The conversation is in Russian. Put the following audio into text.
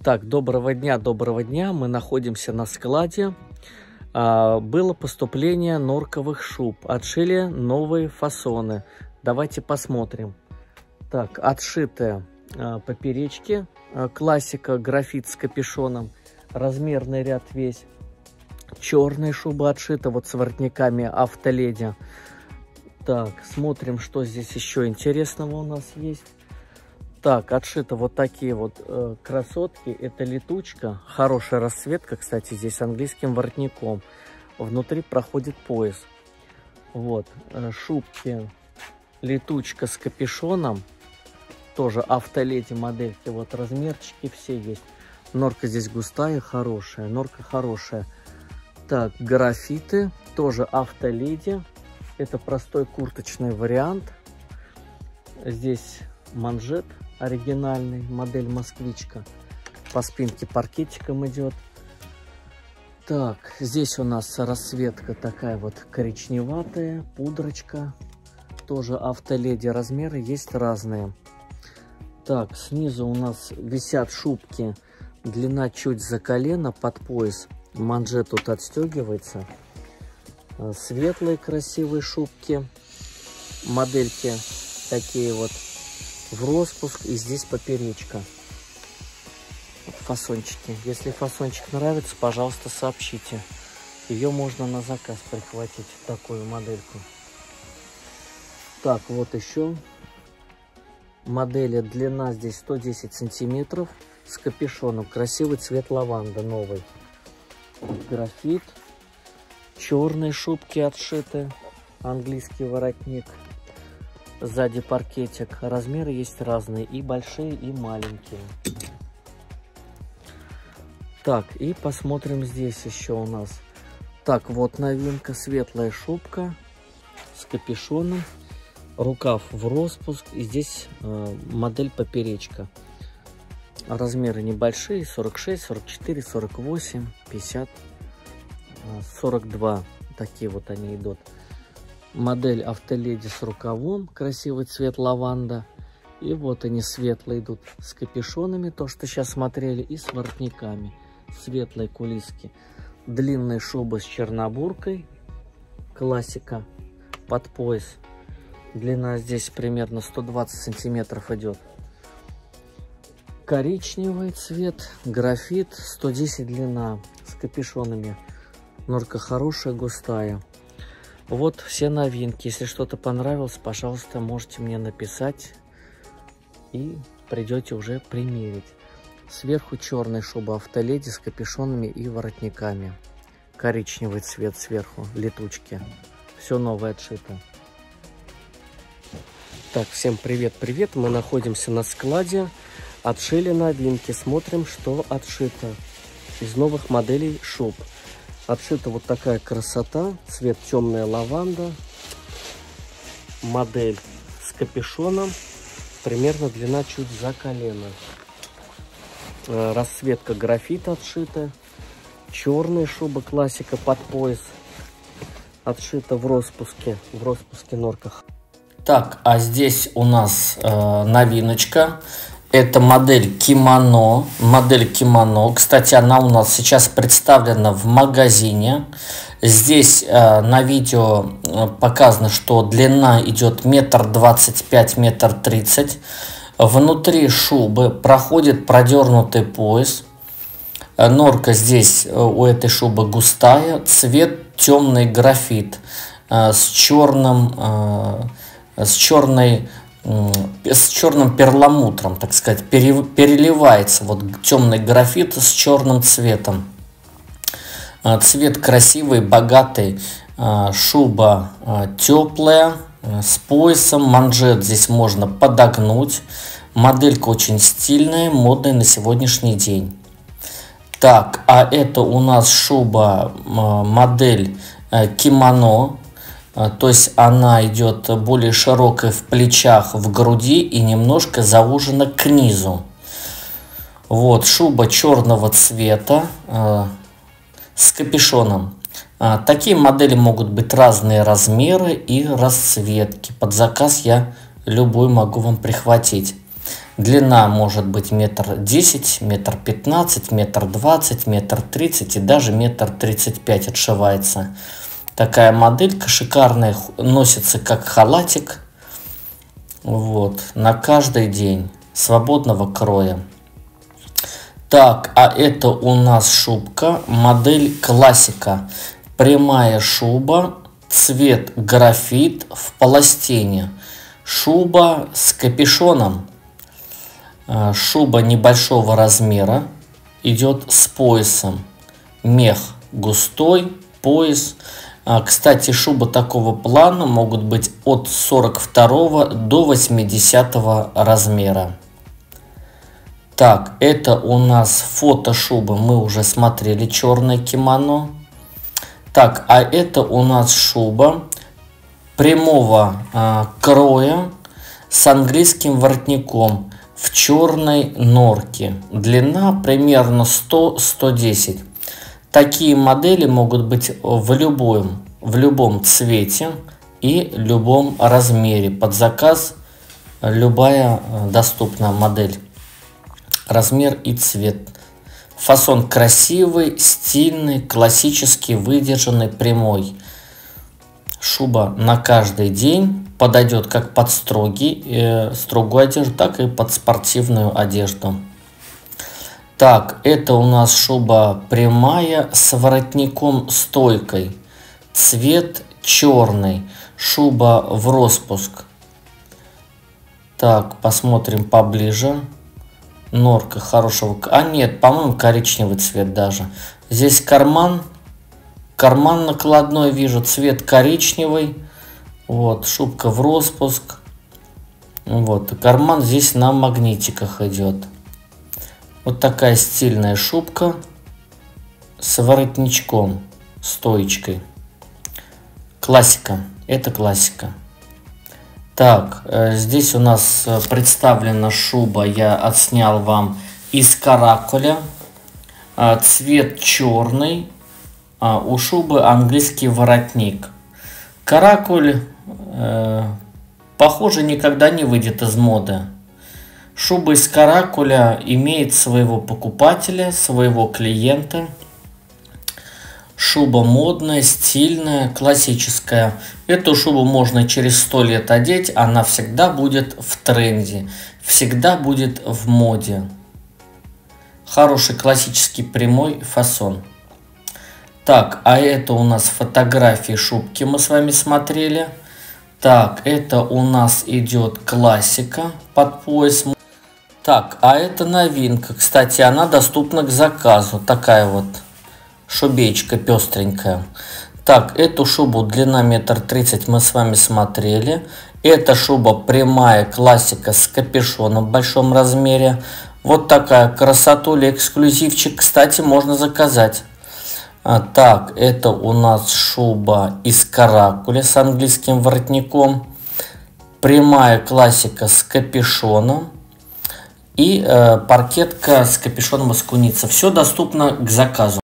Так, доброго дня. Мы находимся на складе. Было поступление норковых шуб. Отшили новые фасоны. Давайте посмотрим. Так, отшитые поперечки. Классика, графит с капюшоном. Размерный ряд весь. Черная шуба отшита вот с воротниками Автоледи. Так, смотрим, что здесь еще интересного у нас есть. Так, отшито вот такие вот красотки. Это летучка. Хорошая расцветка, кстати, здесь с английским воротником. Внутри проходит пояс. Вот, шубки. Летучка с капюшоном. Тоже Автоледи модельки. Вот размерчики все есть. Норка здесь густая, хорошая. Норка хорошая. Так, графиты. Тоже Автоледи. Это простой курточный вариант. Здесь манжет оригинальный, модель москвичка. По спинке паркетиком идет. Так, здесь у нас расцветка такая вот коричневатая, пудрочка. Тоже Автоледи, размеры есть разные. Так, снизу у нас висят шубки. Длина чуть за колено, под пояс. Манжет тут отстегивается. Светлые красивые шубки. Модельки такие вот в распуск, и здесь поперечка. Вот фасончики. Если фасончик нравится, пожалуйста, сообщите. Ее можно на заказ прихватить, такую модельку. Так, вот еще модели. Длина здесь 110 сантиметров с капюшоном. Красивый цвет лаванда, новый. Графит. Черные шубки отшиты. Английский воротник. Сзади паркетик. Размеры есть разные. И большие, и маленькие. Так, и посмотрим здесь еще у нас. Так, вот новинка. Светлая шубка с капюшоном. Рукав в распуск. И здесь модель поперечка. Размеры небольшие. 46, 44, 48, 50, 42. Такие вот они идут. Модель Автоледи с рукавом, красивый цвет лаванда. И вот они светлые идут с капюшонами, то, что сейчас смотрели, и с воротниками. Светлые кулиски. Длинная шуба с чернобуркой. Классика. Под пояс. Длина здесь примерно 120 сантиметров идет. Коричневый цвет. Графит. 110 длина. С капюшонами. Норка хорошая, густая. Вот все новинки. Если что-то понравилось, пожалуйста, можете мне написать. И придете уже примерить. Сверху черная шуба Автоледи с капюшонами и воротниками. Коричневый цвет сверху. Летучки. Все новое отшито. Так, всем привет. Мы находимся на складе. Отшили новинки. Смотрим, что отшито. Из новых моделей шуб. Отшита вот такая красота. Цвет темная лаванда. Модель с капюшоном. Примерно длина чуть за колено. Расцветка графит отшита. Черная шуба классика под пояс. Отшита в распуске. В распуске норках. Так, а здесь у нас новиночка. Это модель кимоно. Кстати, она у нас сейчас представлена в магазине. Здесь на видео показано, что длина идет 1,25 м, 1,30 м. Внутри шубы проходит продернутый пояс. Норка здесь у этой шубы густая. Цвет темный графит с черным перламутром, так сказать, переливается. Вот темный графит с черным цветом. Цвет красивый, богатый. Шуба теплая, с поясом. Манжет здесь можно подогнуть. Моделька очень стильная, модная на сегодняшний день. Так, а это у нас шуба, модель кимоно. То есть она идет более широкая в плечах, в груди и немножко заужена к низу. Вот, шуба черного цвета с капюшоном. Такие модели могут быть разные размеры и расцветки. Под заказ я любой могу вам прихватить. Длина может быть 1,10 м, 1,15 м, 1,20 м, 1,30 м и даже 1,35 м отшивается. Такая моделька шикарная, носится как халатик. Вот, на каждый день, свободного кроя. Так, а это у нас шубка, модель классика. Прямая шуба, цвет графит в полостене. Шуба с капюшоном. Шуба небольшого размера, идет с поясом. Мех густой, пояс. Кстати, шубы такого плана могут быть от 42 до 80 размера. Так, это у нас фото шубы, мы уже смотрели, черное кимоно. Так, а это у нас шуба прямого кроя с английским воротником в черной норке. Длина примерно 100-110. Такие модели могут быть в любом цвете и любом размере. Под заказ любая доступная модель. Размер и цвет. Фасон красивый, стильный, классический, выдержанный, прямой. Шуба на каждый день подойдет как под строгую одежду, так и под спортивную одежду. Так, это у нас шуба прямая с воротником стойкой. Цвет черный. Шуба в распуск. Так, посмотрим поближе. Норка хорошего. А нет, по-моему, коричневый цвет даже. Здесь карман. Карман накладной вижу. Цвет коричневый. Вот, шубка в распуск. Вот, и карман здесь на магнитиках идет. Вот такая стильная шубка с воротничком, стоечкой. Классика. Это классика. Так, здесь у нас представлена шуба. Я отснял вам из каракуля. Цвет черный. У шубы английский воротник. Каракуль, похоже, никогда не выйдет из моды. Шуба из каракуля имеет своего покупателя, своего клиента. Шуба модная, стильная, классическая. Эту шубу можно через 100 лет одеть, она всегда будет в тренде, всегда будет в моде. Хороший классический прямой фасон. Так, а это у нас фотографии шубки мы с вами смотрели. Так, это у нас идет классика под пояс. Так, а это новинка. Кстати, она доступна к заказу. Такая вот шубечка пестренькая. Так, эту шубу длина 1,30 м мы с вами смотрели. Эта шуба прямая классика с капюшоном в большом размере. Вот такая красотуля, эксклюзивчик. Кстати, можно заказать. Так, это у нас шуба из каракуля с английским воротником. Прямая классика с капюшоном. И паркетка с капюшоном из куницы. Все доступно к заказу.